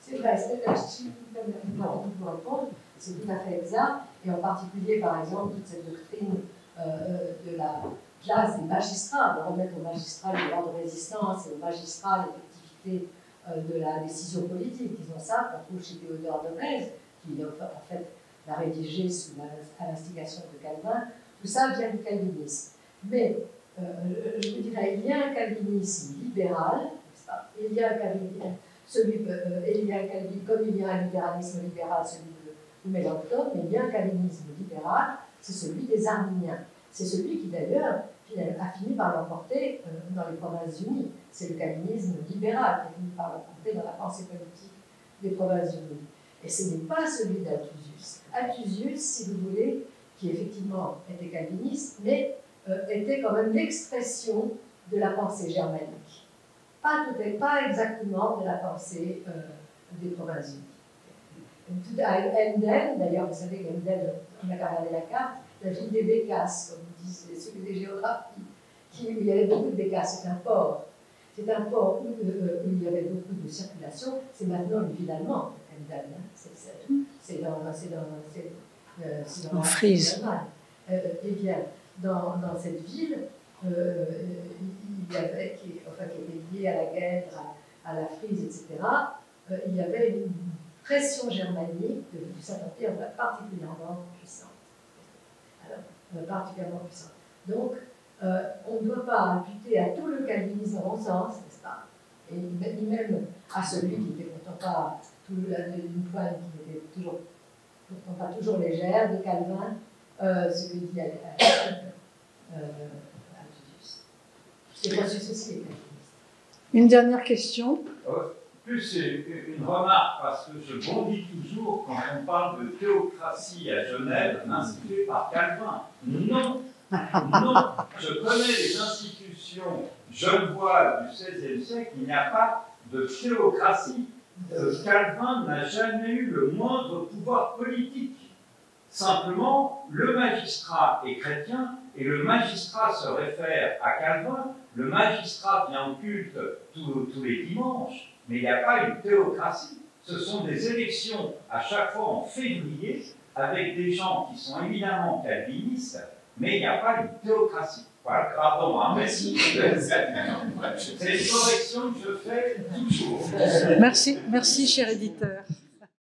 S2: C'est vrai, si vous vous répondre, c'est tout à fait exact, et en particulier, par exemple, toute cette doctrine euh, de la place des magistrats, de remettre aux magistrats le droit de résistance et aux magistrats l'effectivité euh, de la décision politique. Disons ça, qu'on trouve chez Théodore de Bèze, qui en fait l'a rédigé sous la, à l'instigation de Calvin. Tout ça vient du calvinisme. Mais euh, je vous dirais, il y a un calvinisme libéral, n'est-ce pas? Il y a un calvinisme, celui, euh, il y a un calvinisme, comme il y a un libéralisme libéral, celui de Mélenchon, mais il y a un calvinisme libéral, c'est celui des Arminiens. C'est celui qui d'ailleurs a fini par l'emporter euh, dans les Provinces-Unies. C'est le calvinisme libéral qui a fini par l'emporter dans la pensée politique des Provinces-Unies. Et ce n'est pas celui d'Althusius. Althusius, si vous voulez, qui effectivement était calviniste, mais euh, était quand même l'expression de la pensée germanique. Pas, tout, pas exactement de la pensée euh, des Provinces-Unies. Tout à Emden, d'ailleurs, vous savez qu'Emden, on a regardé la carte, la ville des Bécasses, comme disent ceux des géographies, qui, où il y avait beaucoup de Bécasses. C'est un port. C'est un port où, euh, où il y avait beaucoup de circulation. C'est maintenant une ville allemande, Emden. Hein. C'est dans, dans, euh, dans
S1: en Frise.
S2: Euh, eh bien, dans, dans cette ville, euh, il y avait, qui, enfin, qui était liée à la guerre, à, à la Frise, et cetera, euh, il y avait une pression germanique du Saint-Empire particulièrement puissante. Alors, euh, particulièrement puissante. Donc, euh, on ne doit pas imputer à tout le calvinisme en bon sens, n'est-ce pas? Et ni même à celui qui n'était pourtant pas d'une pointe qui n'était toujours, pourtant pas toujours légère, de Calvin, euh, ce que dit Althusius. C'est pas ceci aussi les calvinistes.
S1: Une dernière question.
S4: Plus c'est une remarque, parce que je bondis toujours quand on parle de théocratie à Genève, instituée par Calvin. Non, non, je connais les institutions genevoises du seizième siècle, il n'y a pas de théocratie. Euh, Calvin n'a jamais eu le moindre pouvoir politique. Simplement, le magistrat est chrétien, et le magistrat se réfère à Calvin, le magistrat vient au culte tous, tous les dimanches, mais il n'y a pas une théocratie. Ce sont des élections à chaque fois en février, avec des gens qui sont évidemment calvinistes, mais il n'y a pas une théocratie. Voilà, pardon, hein, mais c'est une correction que je fais toujours.
S1: Merci, merci cher éditeur.